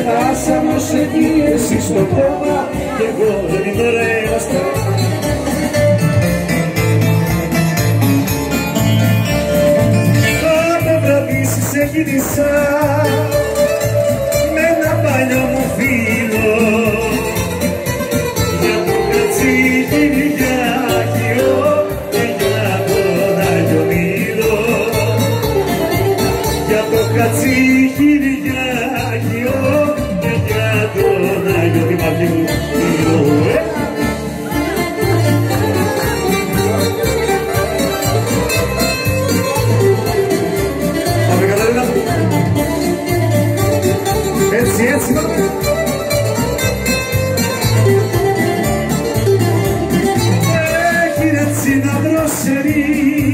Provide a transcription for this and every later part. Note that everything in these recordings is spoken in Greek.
χάσαμε ως εκεί εσύ στο κόμμα κι εγώ δεν είμαι ωραίος. Από βραδύ σε κίνησα με ένα παλιό μου φίλο για το κατσίκι-λιγιάκιο και για τον Άγιο Μήλο, για το κατσίκι-λιγιάκιο και για τον Άγιο Μήλο. Έτσι, έτσι, έχει έτσι να δροσερεί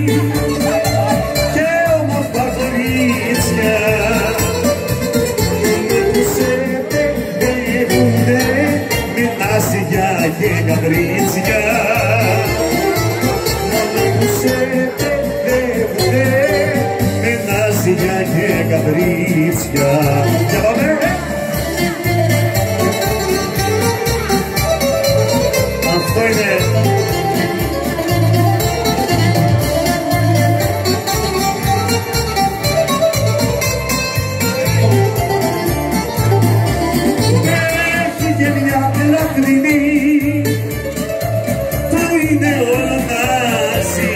και όμορφα κορίτσια που σε παιδεύουνε με άσυγια και καπρίτσια, που σε παιδεύουνε με άσυγια και καπρίτσια. Για πάμε! Αυτό είναι. Έχει και μια λατρινή που είναι όλα μαζί,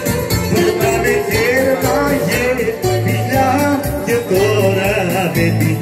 που τα με κέρδαγε φιλιά και τώρα δεν